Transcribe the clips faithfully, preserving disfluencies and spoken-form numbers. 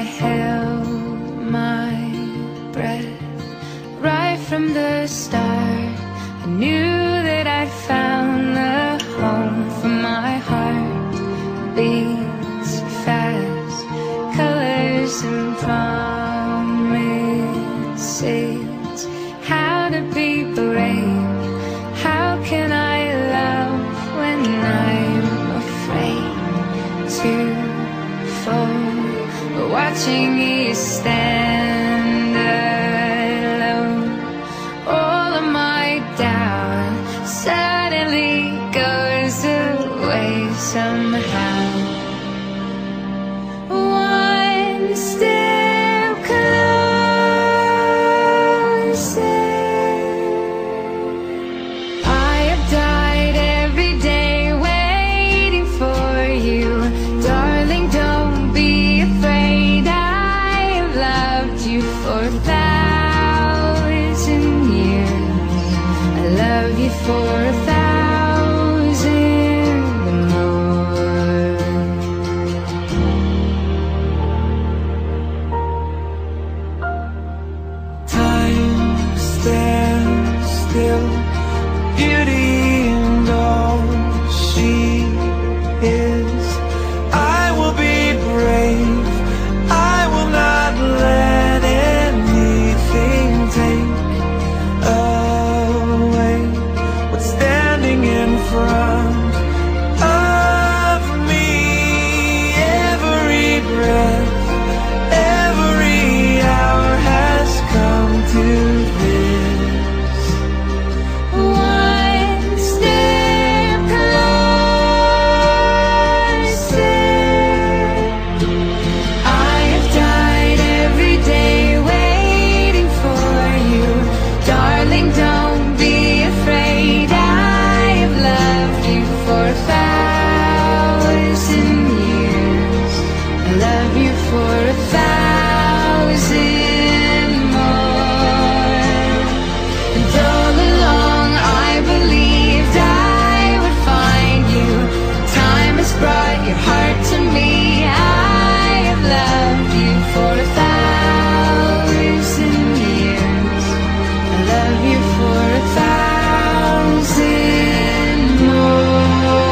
held my breath right from the start. I knew that I'd found the home for my heart. Beats fast, colors and promises. How to be brave, how can I love when I'm afraid to fall? Watching you stand alone, all of my doubt suddenly goes away somehow. One step closer. I have died every day waiting for you, darling. Don't be afraid. I have loved you for a thousand years. I love you for a thousand more. Time stands still, beauty and all she is. I will be brave, I will not let anything take away what's standing in front of me. Every breath, every hour has come to this. One step closer. I have died every day waiting for you, darling. Don't be afraid. I have loved you for a thousand years. I love you for a thousand more. And all along I believed I would find you. Time has brought your heart to me. I have loved you for a thousand years. I love you for a thousand more.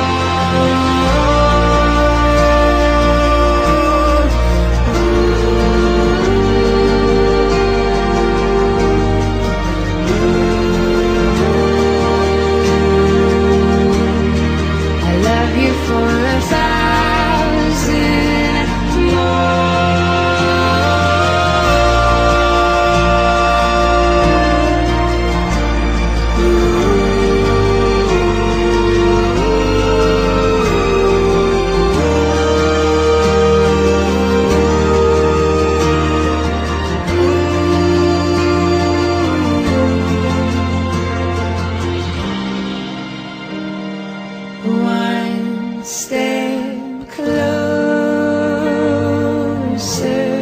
I love you for a thousand One step closer.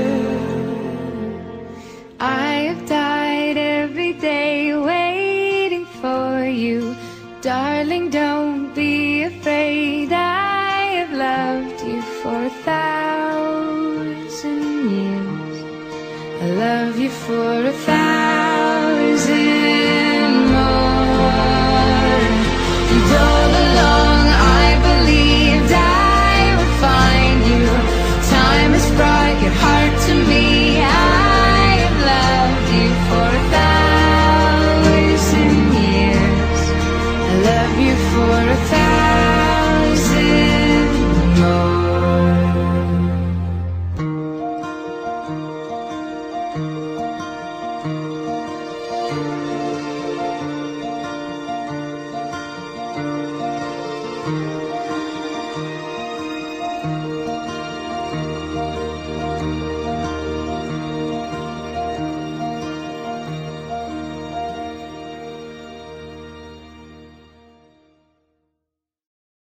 I have died every day waiting for you, darling. Don't be afraid. I have loved you for a thousand years. I love you for a